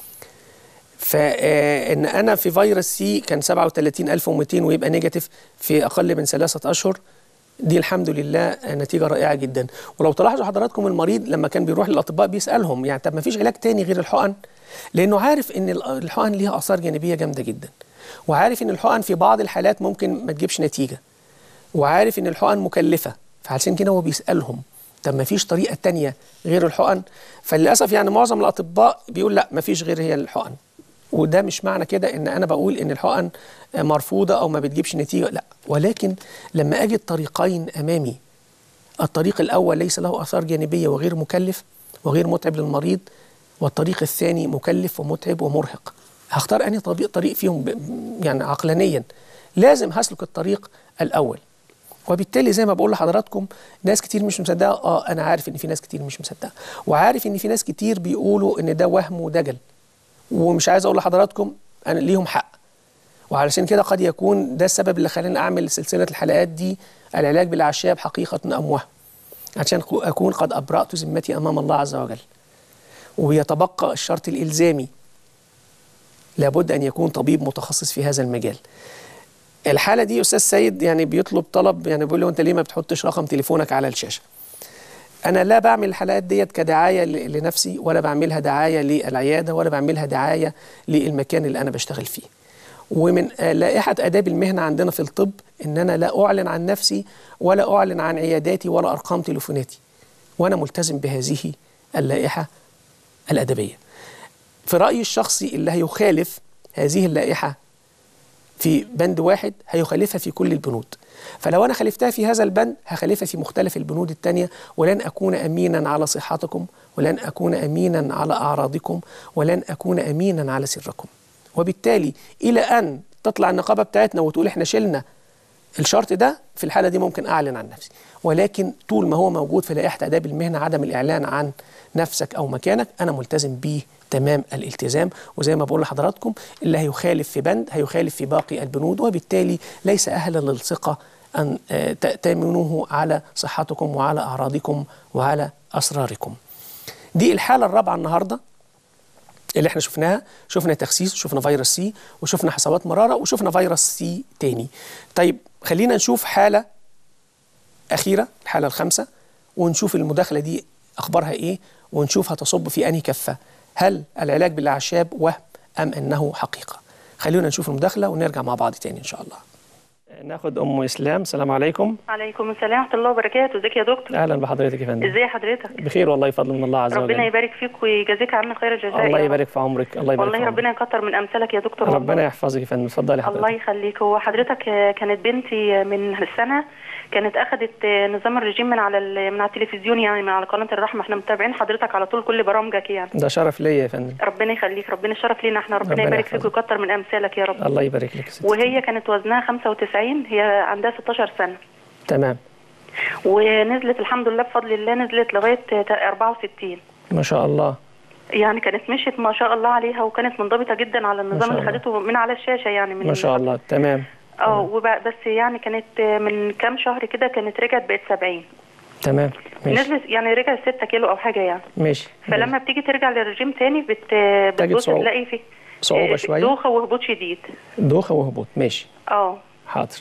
فإن أنا في فيروس سي كان 37200 ويبقى نيجاتيف في أقل من 3 أشهر، دي الحمد لله نتيجة رائعة جدا. ولو تلاحظوا حضراتكم المريض لما كان بيروح للأطباء بيسألهم يعني طب ما فيش علاج تاني غير الحقن؟ لأنه عارف إن الحقن ليها آثار جانبية جامدة جدا، وعارف إن الحقن في بعض الحالات ممكن ما تجيبش نتيجة، وعارف إن الحقن مكلفة، فعشان كده هو بيسألهم طب ما فيش طريقة تانية غير الحقن؟ فللأسف يعني معظم الأطباء بيقول لا ما فيش غير هي الحقن. وده مش معنى كده إن أنا بقول إن الحقن مرفوضة أو ما بتجيبش نتيجة، لا، ولكن لما أجد طريقين أمامي، الطريق الأول ليس له آثار جانبية وغير مكلف وغير متعب للمريض، والطريق الثاني مكلف ومتعب ومرهق، هختار أنهي طريق فيهم يعني عقلانيا؟ لازم هسلك الطريق الأول. وبالتالي زي ما بقول لحضراتكم ناس كتير مش مصدقة. أنا عارف إن في ناس كتير مش مصدقة، وعارف إن في ناس كتير بيقولوا إن ده وهم ودجل، ومش عايز أقول لحضراتكم أنا ليهم حق. وعلشان كده قد يكون ده السبب اللي خلاني أعمل سلسلة الحلقات دي، العلاج بالأعشاب حقيقة أم وهم، عشان أكون قد أبرأت ذمتي أمام الله عز وجل. ويتبقى الشرط الإلزامي، لابد أن يكون طبيب متخصص في هذا المجال. الحالة دي أستاذ سيد يعني بيطلب طلب، يعني بيقول له أنت ليه ما بتحطش رقم تليفونك على الشاشة؟ أنا لا بعمل الحلقات ديت كدعاية لنفسي، ولا بعملها دعاية للعيادة، ولا بعملها دعاية للمكان اللي أنا بشتغل فيه. ومن لائحة آداب المهنة عندنا في الطب إن أنا لا أعلن عن نفسي، ولا أعلن عن عياداتي، ولا أرقام تليفوناتي، وأنا ملتزم بهذه اللائحة الأدبية. في رأيي الشخصي اللي هيخالف هذه اللائحة في بند واحد هيخالفها في كل البنود، فلو أنا خالفتها في هذا البند هخالفها في مختلف البنود التانية، ولن أكون أمينا على صحتكم، ولن أكون أمينا على أعراضكم، ولن أكون أمينا على سركم. وبالتالي إلى أن تطلع النقابة بتاعتنا وتقول إحنا شلنا الشرط ده، في الحالة دي ممكن أعلن عن نفسي. ولكن طول ما هو موجود في لائحة آداب المهنة عدم الإعلان عن نفسك أو مكانك، أنا ملتزم بيه تمام الالتزام. وزي ما بقول لحضراتكم اللي هيخالف في بند هيخالف في باقي البنود، وبالتالي ليس أهلا للثقة أن تأتمنوه على صحتكم وعلى أعراضكم وعلى أسراركم. دي الحالة الرابعة النهاردة اللي احنا شفناها. شفنا تخسيس، وشفنا فيروس سي، وشفنا حصوات مرارة، وشفنا فيروس سي تاني. طيب خلينا نشوف حالة أخيرة، الحالة الخامسة، ونشوف المداخلة دي أخبارها إيه، ونشوف هتصب في أنهي كفة، هل العلاج بالأعشاب وهم أم أنه حقيقة. خلينا نشوف المداخلة ونرجع مع بعض تاني إن شاء الله. ناخد أم إسلام. السلام عليكم. عليكم السلام ورحمة الله وبركاته. ازيك يا دكتور؟ أهلا بحضرتك يا فندم. ازي حضرتك؟ بخير والله، فضل من الله عز وجل. ربنا يبارك فيك ويجازيك عنا خير الجزاء. الله يبارك في عمرك. الله يبارك والله ربنا يكتر من أمثالك يا دكتور. ربنا يحفظك يا فندم. اتفضلي حضرتك. الله يخليك. هو حضرتك كانت بنتي من السنة كانت أخذت نظام الرجيم من على التلفزيون، يعني من على قناة الرحمة. احنا متابعين حضرتك على طول كل برامجك يعني. ده شرف ليا يا فندم. ربنا يخليك، ربنا الشرف لينا احنا. ربنا يبارك فيك ويكتر من أمثالك يا رب. الله يبارك لك يا ستي. وهي كانت وزنها 95، هي عندها 16 سنة. تمام. ونزلت الحمد لله بفضل الله، نزلت لغاية 64 ما شاء الله. يعني كانت مشيت ما شاء الله عليها، وكانت منضبطة جدا على النظام اللي خدته من على الشاشة يعني. من ما شاء الله. تمام. بس يعني كانت من كام شهر كده كانت رجعت بقت 70. تمام ماشي. نزلت يعني رجعت 6 كيلو او حاجة يعني. ماشي. فلما بتيجي ترجع للرجيم تاني بتبص تلاقي فيه صعوبة شوية، دوخة وهبوط شديد. دوخة وهبوط. ماشي. حاضر.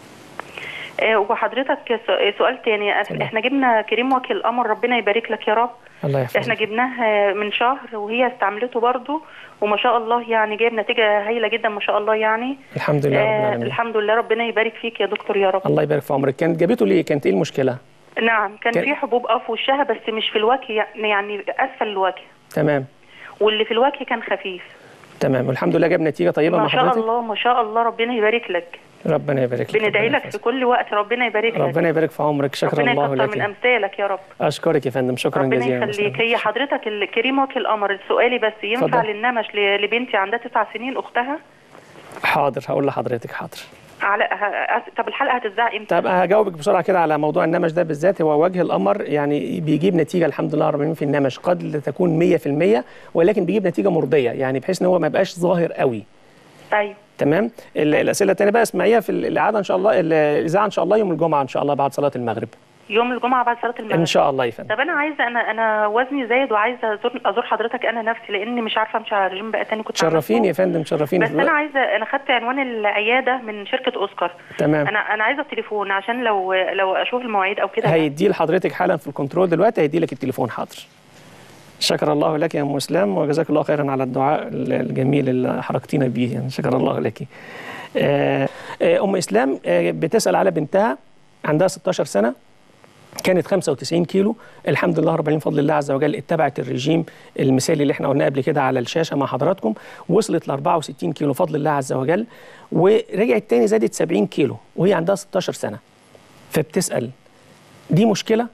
وحضرتك سؤال تاني. احنا جبنا كريم وجه القمر، ربنا يبارك لك يا رب. الله يحفظك. احنا جبناه من شهر وهي استعملته برضو، وما شاء الله يعني جايب نتيجة هايلة جدا ما شاء الله يعني. الحمد لله رب العالمين. الحمد لله. ربنا يبارك فيك يا دكتور يا رب. الله يبارك في عمرك. كانت جابته ليه؟ كانت ايه المشكلة؟ نعم كان في حبوب في وشها، بس مش في الوجه يعني اسفل الوجه. تمام. واللي في الوجه كان خفيف. تمام والحمد لله. جاب نتيجة طيبة مع حضرتك؟ ما شاء الله ما شاء الله. ربنا يبارك لك. ربنا يبارك لك. بندعي لك في كل وقت. ربنا يبارك لك. ربنا يبارك في عمرك. شكرا الله لك. ربنا يكتر من امثالك يا رب. اشكرك يا فندم. شكرا جزيلا. ربنا يخليك. هي حضرتك الكريم وجه القمر سؤالي بس ينفع للنمش لبنتي عندها 9 سنين اختها؟ حاضر هقول لحضرتك. حاضر. طب الحلقه هتتذاع امتى؟ طب هجاوبك بسرعه كده على موضوع النمش ده بالذات. هو وجه القمر يعني بيجيب نتيجه الحمد لله رب العالمين في النمش، قد لا تكون 100%، ولكن بيجيب نتيجه مرضيه، يعني بحيث ان هو ما يبقاش ظاهر قوي. ايوه تمام. الاسئله الثانيه بقى اسمعيها في الاعاده ان شاء الله، الاذاعه ان شاء الله يوم الجمعه ان شاء الله بعد صلاه المغرب. يوم الجمعه بعد صلاه المغرب ان شاء الله يا فندم. طب انا عايزه، انا وزني زايد وعايزه ازور حضرتك انا نفسي، لاني مش عارفه امشي على الرجيم بقى تاني. كنت شرفيني يا فندم. شرفيني. بس انا عايزه، انا خدت عنوان العياده من شركه اوسكار. تمام. انا عايزه التليفون عشان لو اشوف المواعيد او كده. هيدي لحضرتك حالا في الكنترول دلوقتي، هيدي لك التليفون. حاضر. شكر الله لك يا ام اسلام، وجزاك الله خيرا على الدعاء الجميل اللي حركتينا بيه، يعني شكر الله لك. ام اسلام بتسال على بنتها عندها 16 سنه، كانت 95 كيلو. الحمد لله رب العالمين بفضل الله عز وجل اتبعت الرجيم المثالي اللي احنا قلناه قبل كده على الشاشه مع حضراتكم، وصلت ل 64 كيلو بفضل الله عز وجل، ورجعت تاني زادت 70 كيلو وهي عندها 16 سنه. فبتسال دي مشكله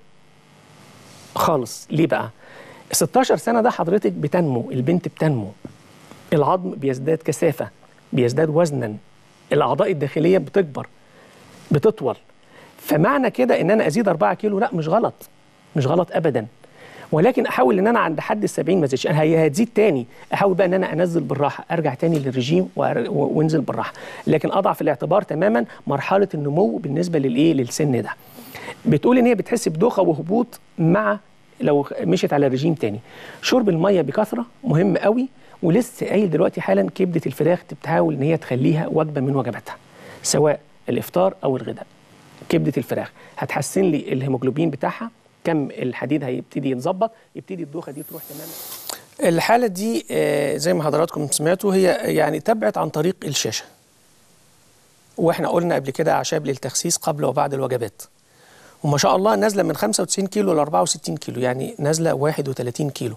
خالص. ليه بقى؟ 16 سنه ده حضرتك بتنمو، البنت بتنمو. العظم بيزداد كثافة، بيزداد وزنا، الأعضاء الداخلية بتكبر، بتطول. فمعنى كده إن أنا أزيد 4 كيلو لا، مش غلط، مش غلط أبدا، ولكن أحاول إن أنا عند حد ال70 ما زيدش. هي هتزيد تاني، أحاول بقى إن أنا أنزل بالراحة، أرجع تاني للرجيم وأنزل بالراحة، لكن أضع في الاعتبار تماما مرحلة النمو بالنسبة للسن ده. بتقول إن هي بتحس بدوخة وهبوط مع لو مشيت على الرجيم تاني. شرب المية بكثرة مهم قوي، ولسه قايل دلوقتي حالا كبدة الفراخ بتحاول إن هي تخليها وجبة من وجباتها، سواء الإفطار أو الغداء. كبدة الفراخ هتحسن لي الهيموجلوبين بتاعها، كم الحديد هيبتدي يتظبط، يبتدي الدوخة دي تروح تماما. الحالة دي زي ما حضراتكم سمعتوا هي يعني تبعت عن طريق الشاشة، واحنا قلنا قبل كده أعشاب للتخسيس قبل وبعد الوجبات، وما شاء الله نازلة من 95 كيلو ل 64 كيلو، يعني نازلة 31 كيلو.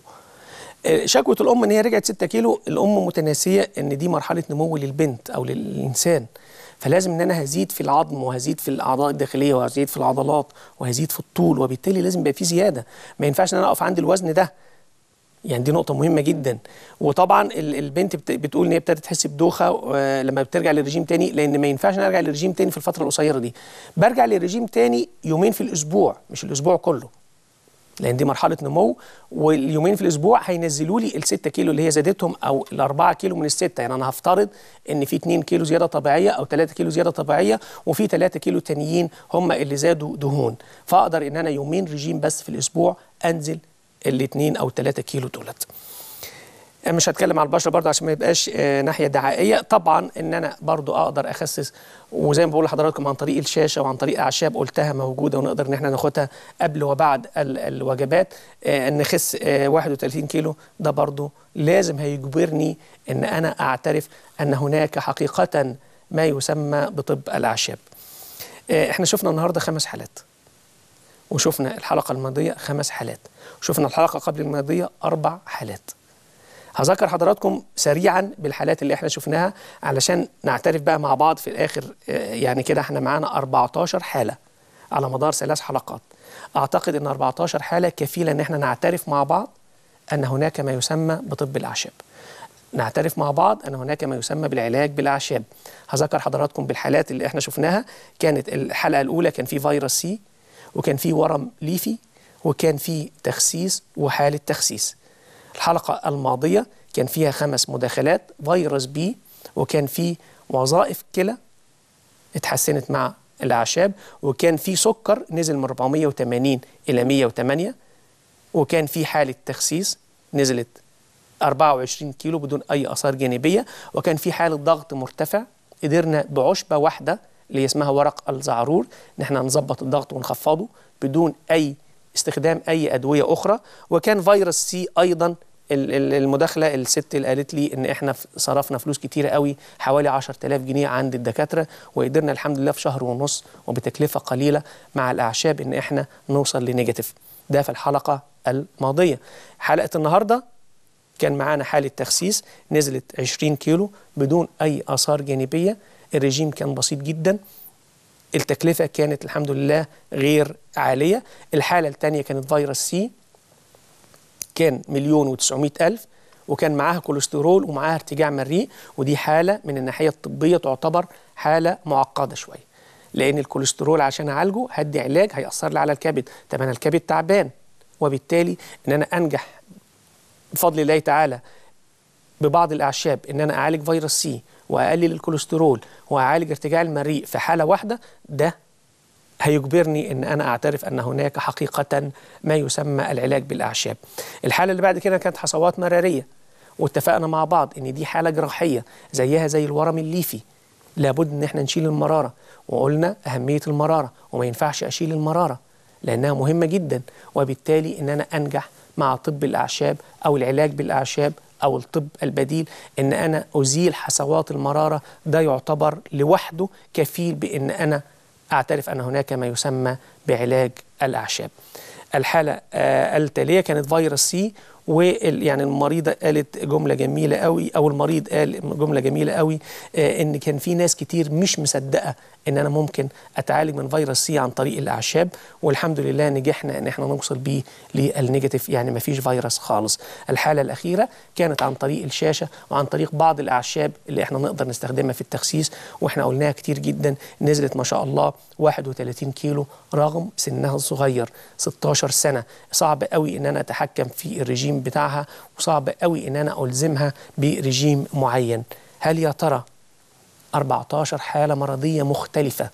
شكوى الأم إن هي رجعت 6 كيلو، الأم متناسية إن دي مرحلة نمو للبنت أو للإنسان، فلازم إن أنا هزيد في العظم وهزيد في الأعضاء الداخلية وهزيد في العضلات وهزيد في الطول، وبالتالي لازم يبقى في زيادة. ما ينفعش إن أنا أقف عند الوزن ده، يعني دي نقطة مهمة جدا. وطبعا البنت بتقول إن هي ابتدت تحس بدوخة لما بترجع للرجيم تاني، لأن ما ينفعش إن أنا أرجع للرجيم تاني في الفترة القصيرة دي. برجع للرجيم تاني يومين في الأسبوع، مش الأسبوع كله، لأن دي مرحلة نمو، واليومين في الأسبوع هينزلوا لي ال6 كيلو اللي هي زادتهم، أو ال4 كيلو من ال6. يعني أنا هفترض إن في 2 كيلو زيادة طبيعية أو 3 كيلو زيادة طبيعية، وفي 3 كيلو تانيين هم اللي زادوا دهون، فأقدر إن أنا يومين رجيم بس في الأسبوع أنزل ال2 أو 3 كيلو دولت. مش هتكلم على البشرة برضه عشان ما يبقاش ناحية دعائية. طبعا ان انا برضه اقدر اخسس، وزي ما بقول لحضراتكم عن طريق الشاشة وعن طريق اعشاب قلتها موجودة ونقدر ان احنا ناخدها قبل وبعد الوجبات. نخس 31 كيلو ده برضه لازم هيجبرني ان انا اعترف ان هناك حقيقة ما يسمى بطب الاعشاب. احنا شفنا النهاردة 5 حالات، وشفنا الحلقة الماضية 5 حالات، وشفنا الحلقة قبل الماضية 4 حالات. هذكر حضراتكم سريعا بالحالات اللي احنا شفناها علشان نعترف بقى مع بعض في الآخر. يعني كده احنا معانا 14 حالة على مدار 3 حلقات. أعتقد أن 14 حالة كفيلة أن احنا نعترف مع بعض أن هناك ما يسمى بطب الأعشاب، نعترف مع بعض أن هناك ما يسمى بالعلاج بالأعشاب. هذكر حضراتكم بالحالات اللي احنا شفناها. كانت الحلقة الأولى كان في فيروس سي، وكان في ورم ليفي، وكان في تخسيس وحالة تخسيس. الحلقة الماضية كان فيها 5 مداخلات، فيروس بي، وكان في وظائف كلى اتحسنت مع الأعشاب، وكان في سكر نزل من 480 إلى 108، وكان في حالة تخسيس نزلت 24 كيلو بدون أي آثار جانبية، وكان في حالة ضغط مرتفع قدرنا بعشبة واحدة اللي اسمها ورق الزعرور ان احنا نظبط الضغط ونخفضه بدون أي استخدام أي أدوية أخرى. وكان فيروس سي أيضا المداخلة الست اللي قالت لي إن إحنا صرفنا فلوس كتيرة قوي، حوالي 10,000 جنيه عند الدكاترة، وقدرنا الحمد لله في شهر ونص وبتكلفة قليلة مع الأعشاب إن إحنا نوصل لنيجاتيف. ده في الحلقة الماضية. حلقة النهاردة كان معانا حالة تخسيس نزلت 20 كيلو بدون أي آثار جانبية، الرجيم كان بسيط جدا، التكلفة كانت الحمد لله غير عالية. الحالة الثانية كانت فيروس سي، كان 1,900,000، وكان معاها كوليسترول ومعاها ارتجاع مريء، ودي حالة من الناحية الطبية تعتبر حالة معقدة شوية، لأن الكوليسترول عشان أعالجه هدي علاج هيأثر لي على الكبد. طب أنا الكبد تعبان، وبالتالي إن أنا أنجح بفضل الله تعالى ببعض الأعشاب إن أنا أعالج فيروس سي وأقلل الكوليسترول وأعالج ارتجاع المريء في حالة واحدة، ده هيجبرني ان انا اعترف ان هناك حقيقة ما يسمى العلاج بالاعشاب. الحالة اللي بعد كده كانت حصوات مرارية، واتفقنا مع بعض ان دي حالة جراحية زيها زي الورم الليفي، لابد ان احنا نشيل المرارة، وقلنا اهمية المرارة وما ينفعش اشيل المرارة لانها مهمة جدا، وبالتالي ان انا انجح مع طب الاعشاب او العلاج بالاعشاب او الطب البديل ان انا ازيل حصوات المرارة. ده يعتبر لوحده كفيل بان انا أعترف أن هناك ما يسمى بعلاج الأعشاب. الحالة التالية كانت فيروس سي، ويعني المريضة قالت جملة جميلة قوي، أو المريض قال جملة جميلة قوي، إن كان في ناس كتير مش مصدقة ان انا ممكن اتعالج من فيروس سي عن طريق الاعشاب، والحمد لله نجحنا ان احنا نوصل بيه للنيجاتيف، يعني ما فيش فيروس خالص. الحاله الاخيره كانت عن طريق الشاشه وعن طريق بعض الاعشاب اللي احنا نقدر نستخدمها في التخسيس، واحنا قلناها كتير جدا. نزلت ما شاء الله 31 كيلو رغم سنها الصغير 16 سنه. صعب قوي ان انا اتحكم في الرجيم بتاعها، وصعب قوي ان انا الزمها برجيم معين. هل يا ترى 14 حالة مرضية مختلفة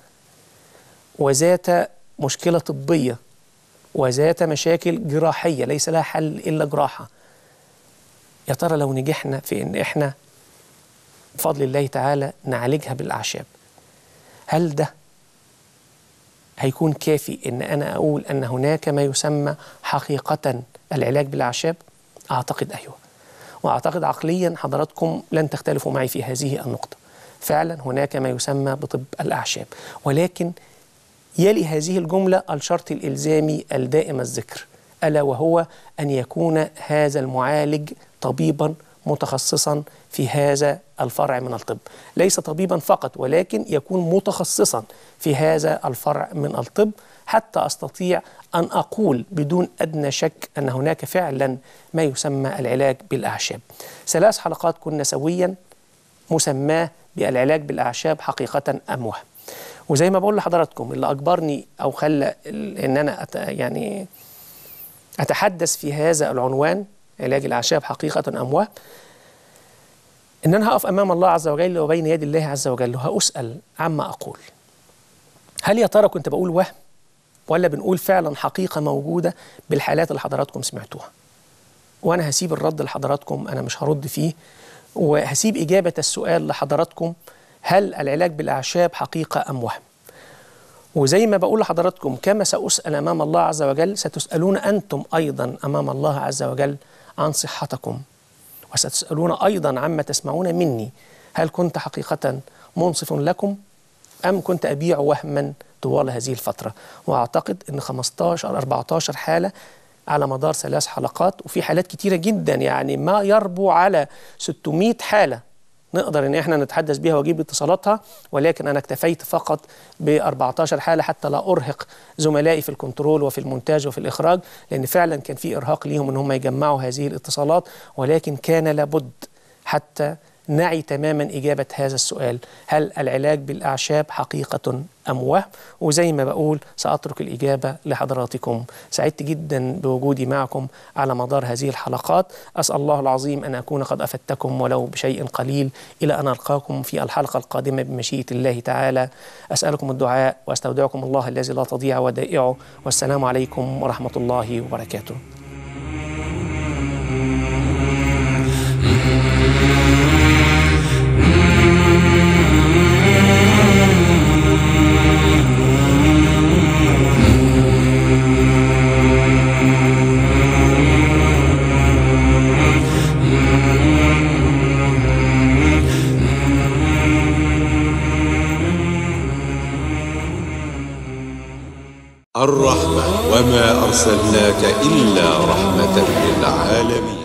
وذات مشكلة طبية وذات مشاكل جراحية ليس لها حل إلا جراحة، يا ترى لو نجحنا في إن إحنا بفضل الله تعالى نعالجها بالأعشاب، هل ده هيكون كافي إن أنا أقول أن هناك ما يسمى حقيقة العلاج بالأعشاب؟ أعتقد أيوه، وأعتقد عقليا حضراتكم لن تختلفوا معي في هذه النقطة. فعلا هناك ما يسمى بطب الأعشاب، ولكن يلي هذه الجملة الشرط الإلزامي الدائم الذكر، ألا وهو أن يكون هذا المعالج طبيبا متخصصا في هذا الفرع من الطب، ليس طبيبا فقط ولكن يكون متخصصا في هذا الفرع من الطب، حتى أستطيع أن أقول بدون أدنى شك أن هناك فعلا ما يسمى العلاج بالأعشاب. 3 حلقات كنا سويا مسماه بالعلاج بالأعشاب حقيقة أم وهم. وزي ما بقول لحضراتكم اللي أجبرني أو خلى إن أنا يعني أتحدث في هذا العنوان علاج الأعشاب حقيقة أم وهم، إن أنا هقف أمام الله عز وجل وبين يد الله عز وجل وهأسأل عما أقول. هل يا ترى كنت بقول وهم ولا بنقول فعلا حقيقة موجودة بالحالات اللي حضراتكم سمعتوها؟ وأنا هسيب الرد لحضراتكم، أنا مش هرد فيه، وهسيب إجابة السؤال لحضراتكم: هل العلاج بالأعشاب حقيقة أم وهم؟ وزي ما بقول لحضراتكم كما سأسأل أمام الله عز وجل، ستسألون أنتم أيضا أمام الله عز وجل عن صحتكم، وستسألون أيضا عما تسمعون مني، هل كنت حقيقة منصف لكم أم كنت أبيع وهما طوال هذه الفترة؟ وأعتقد أن 14 حالة على مدار 3 حلقات، وفي حالات كتيرة جدا يعني ما يربو على 600 حالة نقدر ان احنا نتحدث بيها واجيب اتصالاتها، ولكن انا اكتفيت فقط ب14 حالة حتى لا ارهق زملائي في الكنترول وفي المونتاج وفي الاخراج، لان فعلا كان في ارهاق ليهم ان هم يجمعوا هذه الاتصالات، ولكن كان لابد حتى نعي تماما إجابة هذا السؤال: هل العلاج بالأعشاب حقيقة أم وهم؟ وزي ما بقول سأترك الإجابة لحضراتكم. سعدت جدا بوجودي معكم على مدار هذه الحلقات، أسأل الله العظيم أن أكون قد أفدتكم ولو بشيء قليل، إلى أن ألقاكم في الحلقة القادمة بمشيئة الله تعالى. أسألكم الدعاء وأستودعكم الله الذي لا تضيع ودائعه، والسلام عليكم ورحمة الله وبركاته. الرحمة وما أرسلناك إلا رحمة للعالمين.